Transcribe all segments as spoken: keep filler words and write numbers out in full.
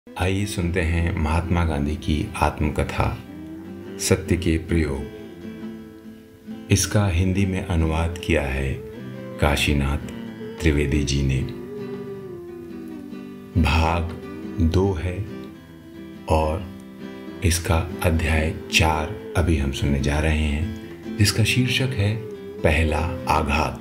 आइए सुनते हैं महात्मा गांधी की आत्मकथा सत्य के प्रयोग। इसका हिंदी में अनुवाद किया है काशीनाथ त्रिवेदी जी ने। भाग दो है और इसका अध्याय चार अभी हम सुनने जा रहे हैं, जिसका शीर्षक है पहला आघात।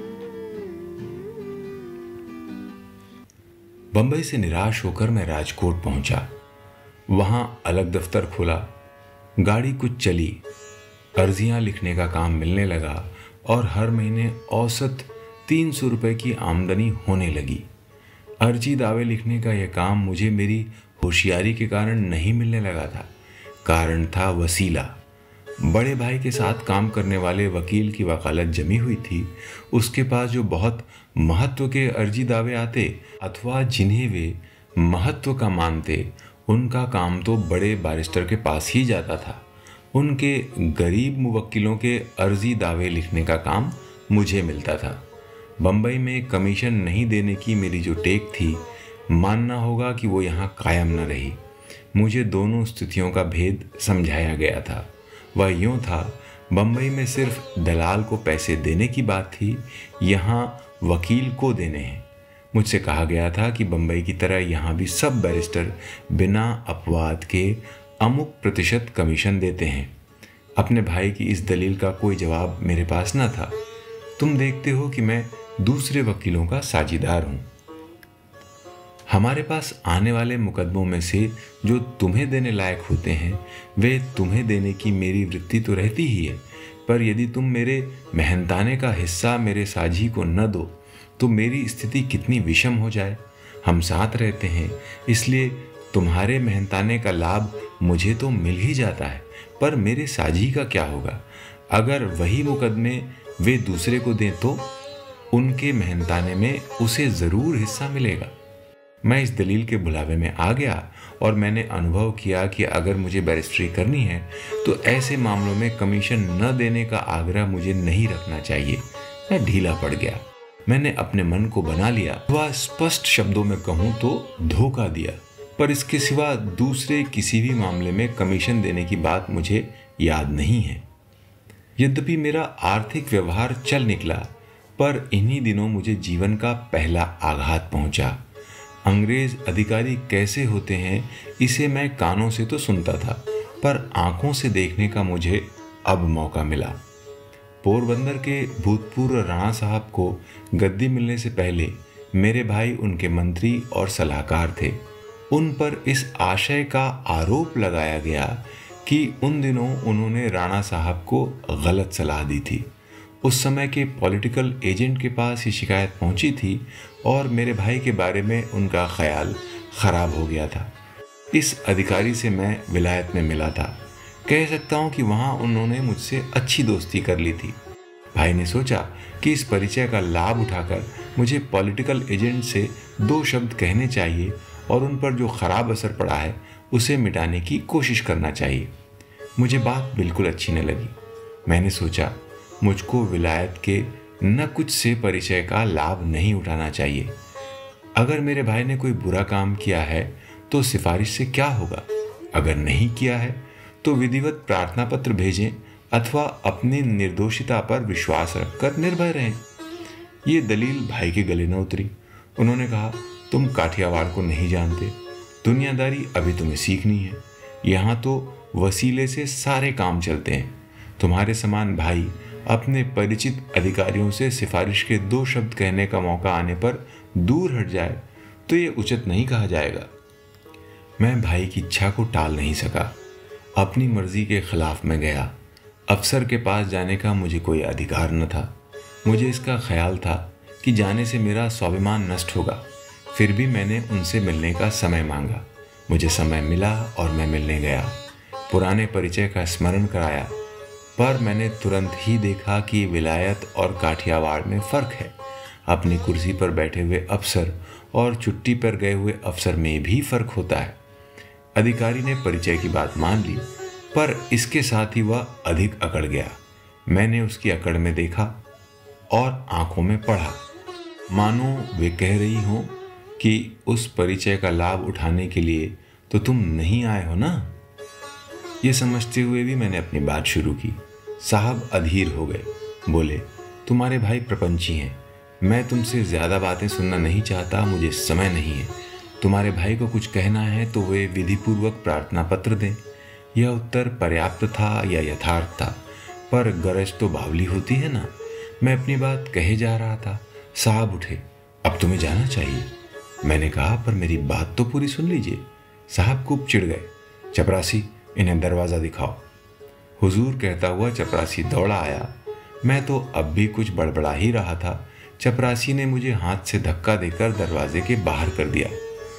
बंबई से निराश होकर मैं राजकोट पहुंचा। वहां अलग दफ्तर खोला, गाड़ी कुछ चली, अर्जियां लिखने का काम मिलने लगा और हर महीने औसत तीन सौ रुपये की आमदनी होने लगी। अर्जी दावे लिखने का यह काम मुझे मेरी होशियारी के कारण नहीं मिलने लगा था। कारण था वसीला। बड़े भाई के साथ काम करने वाले वकील की वकालत जमी हुई थी। उसके पास जो बहुत महत्व के अर्जी दावे आते अथवा जिन्हें वे महत्व का मानते, उनका काम तो बड़े बैरिस्टर के पास ही जाता था। उनके गरीब मुवक्किलों के अर्जी दावे लिखने का काम मुझे मिलता था। बंबई में कमीशन नहीं देने की मेरी जो टेक थी, मानना होगा कि वो यहाँ कायम न रही। मुझे दोनों स्थितियों का भेद समझाया गया था। वह यूँ था, बंबई में सिर्फ दलाल को पैसे देने की बात थी, यहाँ वकील को देने हैं। मुझसे कहा गया था कि बंबई की तरह यहाँ भी सब बैरिस्टर बिना अपवाद के अमुक प्रतिशत कमीशन देते हैं। अपने भाई की इस दलील का कोई जवाब मेरे पास न था। तुम देखते हो कि मैं दूसरे वकीलों का साझीदार हूँ। हमारे पास आने वाले मुकदमों में से जो तुम्हें देने लायक होते हैं, वे तुम्हें देने की मेरी वृत्ति तो रहती ही है, पर यदि तुम मेरे मेहनताने का हिस्सा मेरे साझी को न दो तो मेरी स्थिति कितनी विषम हो जाए। हम साथ रहते हैं, इसलिए तुम्हारे मेहनताने का लाभ मुझे तो मिल ही जाता है, पर मेरे साझी का क्या होगा? अगर वही मुकदमे वे दूसरे को दें तो उनके मेहनताने में उसे ज़रूर हिस्सा मिलेगा। मैं इस दलील के बुलावे में आ गया और मैंने अनुभव किया कि अगर मुझे बैरिस्ट्री करनी है तो ऐसे मामलों में कमीशन न देने का आग्रह मुझे नहीं रखना चाहिए। मैं ढीला पड़ गया। मैंने अपने मन को बना लिया, वह स्पष्ट शब्दों में कहूँ तो धोखा दिया, पर इसके सिवा दूसरे किसी भी मामले में कमीशन देने की बात मुझे याद नहीं है। यद्यपि मेरा आर्थिक व्यवहार चल निकला, पर इन्हीं दिनों मुझे जीवन का पहला आघात पहुंचा। अंग्रेज अधिकारी कैसे होते हैं, इसे मैं कानों से तो सुनता था, पर आंखों से देखने का मुझे अब मौका मिला। पोरबंदर के भूतपूर्व राणा साहब को गद्दी मिलने से पहले मेरे भाई उनके मंत्री और सलाहकार थे। उन पर इस आशय का आरोप लगाया गया कि उन दिनों उन्होंने राणा साहब को गलत सलाह दी थी। उस समय के पॉलिटिकल एजेंट के पास ये शिकायत पहुंची थी और मेरे भाई के बारे में उनका ख्याल ख़राब हो गया था। इस अधिकारी से मैं विलायत में मिला था। कह सकता हूं कि वहां उन्होंने मुझसे अच्छी दोस्ती कर ली थी। भाई ने सोचा कि इस परिचय का लाभ उठाकर मुझे पॉलिटिकल एजेंट से दो शब्द कहने चाहिए और उन पर जो ख़राब असर पड़ा है उसे मिटाने की कोशिश करना चाहिए। मुझे बात बिल्कुल अच्छी न लगी। मैंने सोचा, मुझको विलायत के न कुछ से परिचय का लाभ नहीं उठाना चाहिए। अगर मेरे भाई ने कोई बुरा काम किया है तो सिफारिश से क्या होगा? अगर नहीं किया है तो विधिवत प्रार्थना पत्र भेजें अथवा अपनी निर्दोषिता पर विश्वास रखकर निर्भय रहें। ये दलील भाई के गले न उतरी। उन्होंने कहा, तुम काठियावाड़ को नहीं जानते, दुनियादारी अभी तुम्हें सीखनी है। यहाँ तो वसीले से सारे काम चलते हैं। तुम्हारे समान भाई अपने परिचित अधिकारियों से सिफारिश के दो शब्द कहने का मौका आने पर दूर हट जाए तो ये उचित नहीं कहा जाएगा। मैं भाई की इच्छा को टाल नहीं सका। अपनी मर्जी के खिलाफ मैं गया। अफसर के पास जाने का मुझे कोई अधिकार न था। मुझे इसका ख्याल था कि जाने से मेरा स्वाभिमान नष्ट होगा। फिर भी मैंने उनसे मिलने का समय मांगा। मुझे समय मिला और मैं मिलने गया। पुराने परिचय का स्मरण कराया, पर मैंने तुरंत ही देखा कि विलायत और काठियावाड़ में फ़र्क है। अपनी कुर्सी पर बैठे हुए अफसर और छुट्टी पर गए हुए अफसर में भी फ़र्क होता है। अधिकारी ने परिचय की बात मान ली, पर इसके साथ ही वह अधिक अकड़ गया। मैंने उसकी अकड़ में देखा और आंखों में पढ़ा, मानो वे कह रही हों कि उस परिचय का लाभ उठाने के लिए तो तुम नहीं आए हो ना। ये समझते हुए भी मैंने अपनी बात शुरू की। साहब अधीर हो गए, बोले, तुम्हारे भाई प्रपंची हैं, मैं तुमसे ज़्यादा बातें सुनना नहीं चाहता, मुझे समय नहीं है। तुम्हारे भाई को कुछ कहना है तो वे विधिपूर्वक प्रार्थना पत्र दें। यह उत्तर पर्याप्त था या यथार्थ था, पर गरज तो बावली होती है ना। मैं अपनी बात कहे जा रहा था, साहब उठे, अब तुम्हें जाना चाहिए। मैंने कहा, पर मेरी बात तो पूरी सुन लीजिए। साहब खूब चिढ़ गए। चपरासी, इन्हें दरवाज़ा दिखाओ। हुजूर कहता हुआ चपरासी दौड़ा आया। मैं तो अब भी कुछ बड़बड़ा ही रहा था। चपरासी ने मुझे हाथ से धक्का देकर दरवाजे के बाहर कर दिया।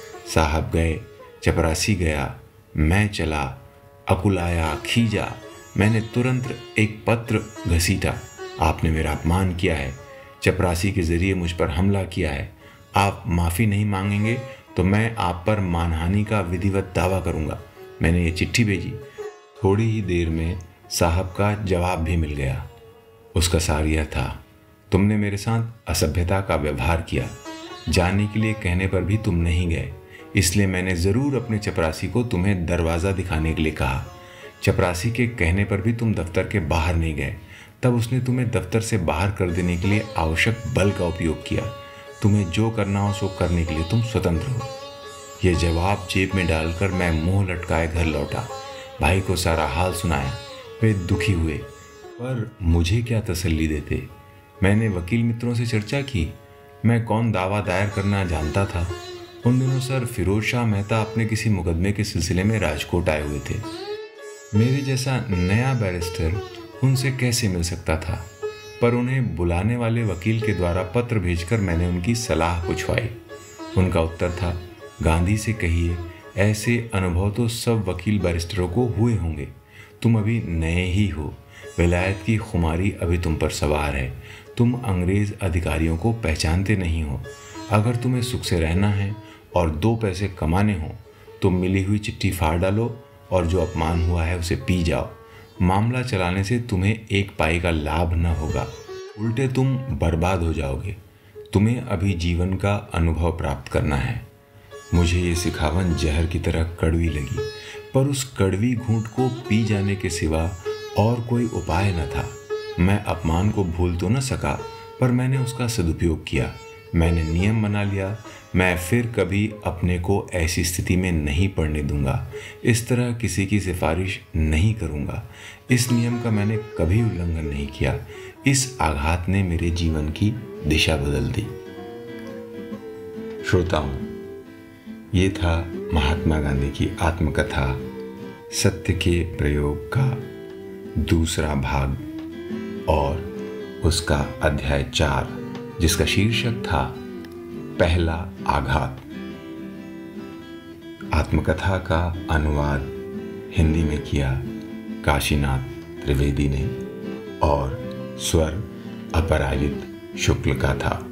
साहब गए, चपरासी गया, मैं चला, अकुलाया, खींचा। मैंने तुरंत एक पत्र घसीटा। आपने मेरा अपमान किया है, चपरासी के जरिए मुझ पर हमला किया है। आप माफ़ी नहीं मांगेंगे तो मैं आप पर मानहानि का विधिवत दावा करूंगा। मैंने ये चिट्ठी भेजी। थोड़ी ही देर में साहब का जवाब भी मिल गया। उसका सार यह था, तुमने मेरे साथ असभ्यता का व्यवहार किया। जाने के लिए कहने पर भी तुम नहीं गए, इसलिए मैंने ज़रूर अपने चपरासी को तुम्हें दरवाज़ा दिखाने के लिए कहा। चपरासी के कहने पर भी तुम दफ्तर के बाहर नहीं गए। तब उसने तुम्हें दफ्तर से बाहर कर देने के लिए आवश्यक बल का उपयोग किया। तुम्हें जो करना हो सो करने के लिए तुम स्वतंत्र हो। यह जवाब जेब में डालकर मैं मुंह लटकाए घर लौटा। भाई को सारा हाल सुनाया। वे दुखी हुए, पर मुझे क्या तसल्ली देते। मैंने वकील मित्रों से चर्चा की। मैं कौन दावा दायर करना जानता था। उन दिनों सर फिरोज शाह मेहता अपने किसी मुकदमे के सिलसिले में राजकोट आए हुए थे। मेरे जैसा नया बैरिस्टर उनसे कैसे मिल सकता था, पर उन्हें बुलाने वाले वकील के द्वारा पत्र भेजकर मैंने उनकी सलाह पूछवाई। उनका उत्तर था, गांधी से कहिए, ऐसे अनुभव तो सब वकील बैरिस्टरों को हुए होंगे। तुम अभी नए ही हो, विलायत की खुमारी अभी तुम पर सवार है। तुम अंग्रेज अधिकारियों को पहचानते नहीं हो। अगर तुम्हें सुख से रहना है और दो पैसे कमाने हो तो मिली हुई चिट्ठी फाड़ डालो और जो अपमान हुआ है उसे पी जाओ। मामला चलाने से तुम्हें एक पाई का लाभ न होगा, उल्टे तुम बर्बाद हो जाओगे। तुम्हें अभी जीवन का अनुभव प्राप्त करना है। मुझे ये सिखावन जहर की तरह कड़वी लगी, पर उस कड़वी घूंट को पी जाने के सिवा और कोई उपाय न था। मैं अपमान को भूल तो न सका, पर मैंने उसका सदुपयोग किया। मैंने नियम बना लिया, मैं फिर कभी अपने को ऐसी स्थिति में नहीं पड़ने दूंगा। इस तरह किसी की सिफारिश नहीं करूंगा। इस नियम का मैंने कभी उल्लंघन नहीं किया। इस आघात ने मेरे जीवन की दिशा बदल दी। श्रोताओं, ये था महात्मा गांधी की आत्मकथा सत्य के प्रयोग का दूसरा भाग और उसका अध्याय चार, जिसका शीर्षक था पहला आघात। आत्मकथा का अनुवाद हिंदी में किया काशीनाथ त्रिवेदी ने और स्वर अपराजित शुक्ल का था।